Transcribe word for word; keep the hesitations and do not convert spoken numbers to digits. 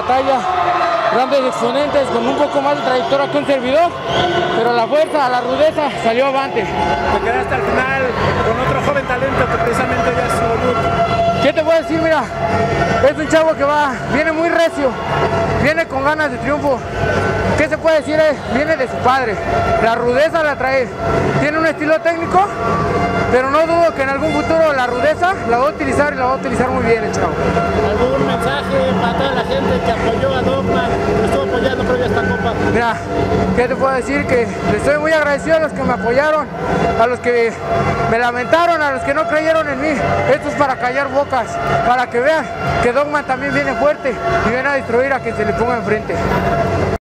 batalla, grandes exponentes con un poco más de trayectoria que un servidor, pero la fuerza, la rudeza salió avante. Te quedaste al final con otro joven talento que precisamente ya es su debut. ¿Qué te puedo decir? Mira, es un chavo que va, viene muy recio, viene con ganas de triunfo. ¿Qué se puede decir? Viene de su padre, la rudeza la trae, tiene un estilo técnico, pero no dudo que en algún futuro la rudeza la va a utilizar y la va a utilizar muy bien el chavo. ¿Algún mensaje para toda la gente que apoyó a Dogma, que estuvo apoyando previo a esta copa? Mira, ¿qué te puedo decir? Que le estoy muy agradecido a los que me apoyaron, a los que me lamentaron, a los que no creyeron en mí. Esto es para callar bocas, para que vean que Dogma también viene fuerte y viene a destruir a quien se le ponga enfrente.